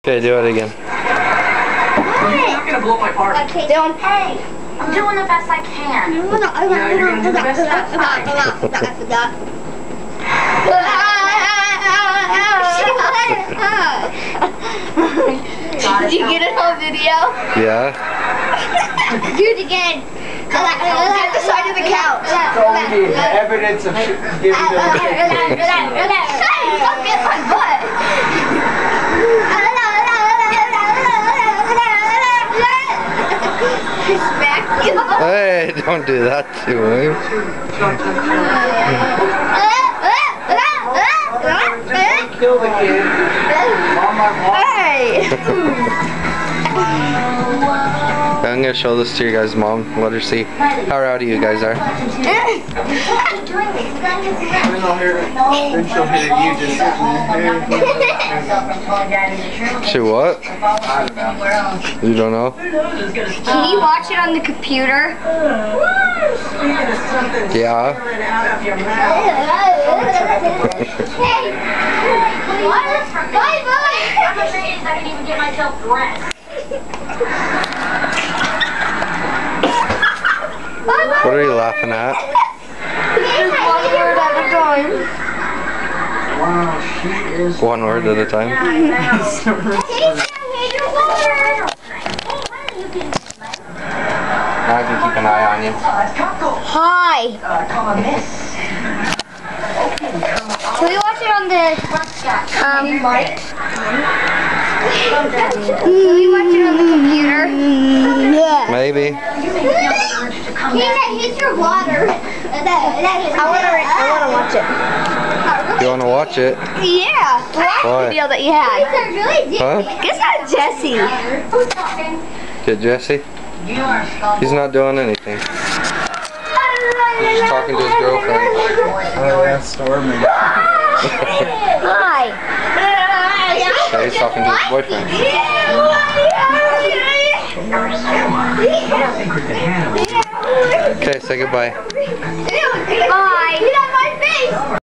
Okay, do it again. You're not gonna blow my party. Okay, Dylan. Hey, I'm doing the best I can. Yeah, you're gonna do the best next time. Did you get it on video? Yeah. Do it again. At the side of the couch. It's only evidence of giving them a Don't get my butt. Smack you. Hey, don't do that to him. kill the kid. On my mom. Hey. I'm gonna show this to your guys' mom. Let her see how rowdy you guys are. Then she'll hear you just sitting there. She what? I don't know. You don't know? Can you watch it on the computer? Yeah. Bye bye. I'm amazed I can even get myself dressed. What are you laughing at? Wow, she is. One word at a time. Now I can keep an eye on you. Hi. Can we watch it on the mic? Can we watch it on the computer? Yeah. Maybe. Here's your water. I wanna watch it. You wanna watch it? Yeah. Watch the What? video that you had. Huh? Guess not Jesse. Get Jesse? He's not doing anything. He's just talking to his girlfriend. Oh, yeah, storming. Hi. Yeah, he's talking to his boyfriend. Okay, say goodbye. Bye.